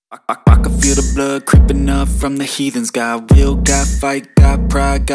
I can feel the blood creeping up from the heathens. Got will, got fight, got pride,